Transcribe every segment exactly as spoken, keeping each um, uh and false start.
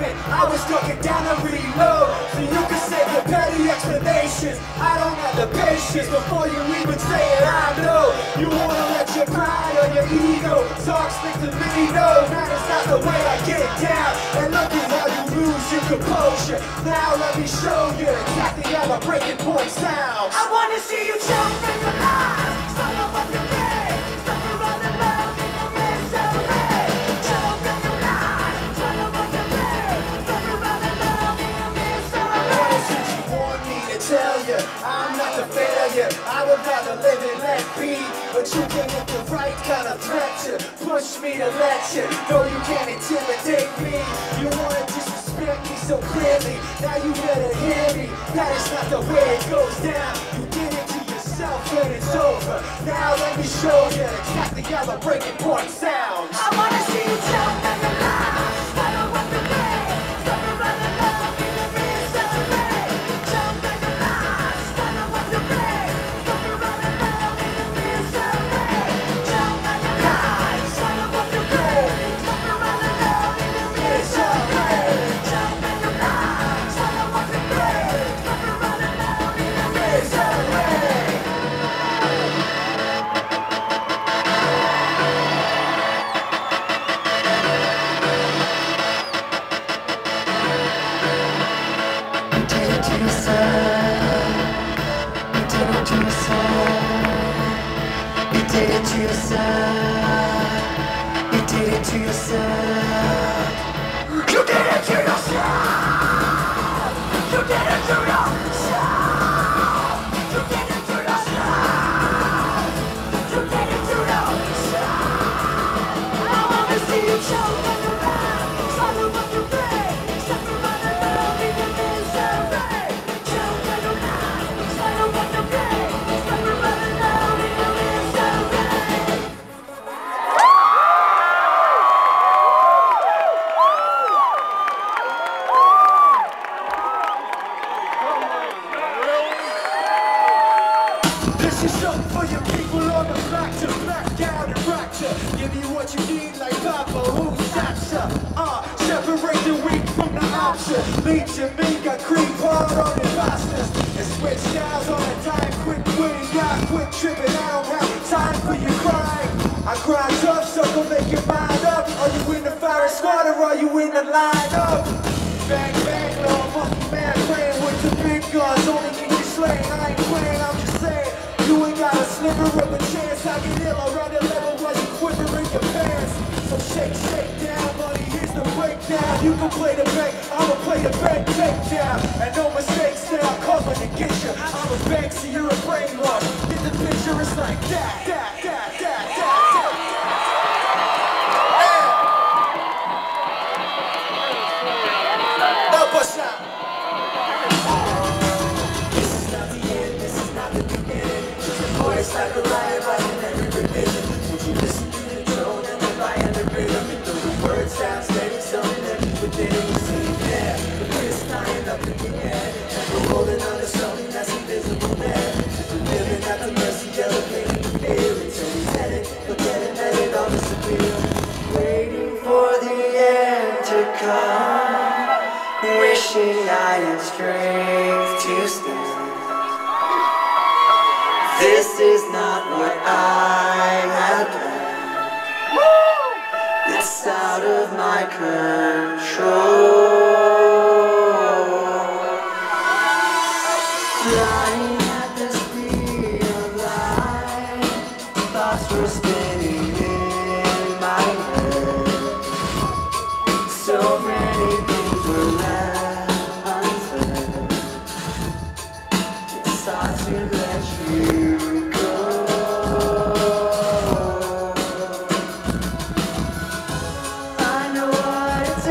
moment, I was looking down to reload, so you can say your petty explanations. I don't have the patience before you even say it. I know you wanna let your pride or your ego talk slick to me. No, that is not the way I get down. And look at how you lose your composure. Now let me show you exactly how the breaking point sounds. I wanna see you jump in your lies. Stop up your day. Stop around the love in the midst of me. Jump in your lies. Stop up your day. Stop around the love in the midst of me. What is it you want me to tell you? I'm not the failure. I would rather live and let be. But you can't get the right kind of threat to push me to let you know you can't intimidate me. You wanna disrespect me so clearly. Now you better hear me. That is not the way it goes down. You did it to yourself and it's over. Now let me show you exactly how the breaking point sounds. I wanna see you jump in the line. Start up the day. Stop around the love in the midst of me. Jump in the line. Start up the day. Stop around the love in the midst of me. Jump in the line. Start up the day. Stop around the love in the midst of me. Jump in the line. Start up the day. Stop around the love in the midst of me. You did it to yourself. You did it to yourself. You did it to yourself. You did it to yourself. You did it to yourself. You did it to yourself. I wanna see you choke on the ground. Swallow up your brain. Step around the love in your misery. Choke on the ground. Swallow up your brain. Step around the love in your misery. This is something for your people on the back to black out and rock to give you what you need like Papa who stops ya. Uh, separate the weak from the option. Leech and me got creep hard on imposters and switch styles on a time. Quick winning, not quick tripping. I don't have time for your crying. I grind tough, so go make your mind up. Are you in the fire squad or are you in the lineup? Bang bang, little monkey man playing with the big guns. Only can you slay. I ain't playing, I'm just saying. You ain't got a sliver of a chance. I get ill around the level while you quiver in your pants. So shake, shake down, buddy, here's the breakdown. You can play the bank, I'ma play the bank takedown. And no mistakes that I'm coming to get you. I'm a bank, so you're a brainwash. Get the picture, it's like that, that, that, that, that, that. Help us out. This is not the end, this is not the beginning. Voice like a lion, writing every revision. Would you listen to the tone and the lie and the rhythm? And though the words sound steady, something that you within it, you see it there. But this lying up in the air, and we're holding on to something that's invisible there. We're living at the mercy of the pain and the fear. Until we set it, forgetting that it all disappear. Waiting for the end to come, wishing I had strength to stand. This is not what I had planned. It's out of my control. Flying at the speed of light, thoughts were spinning in my head. So many things were left unsaid. It's hard to let you go. I know what it's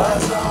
was wrong.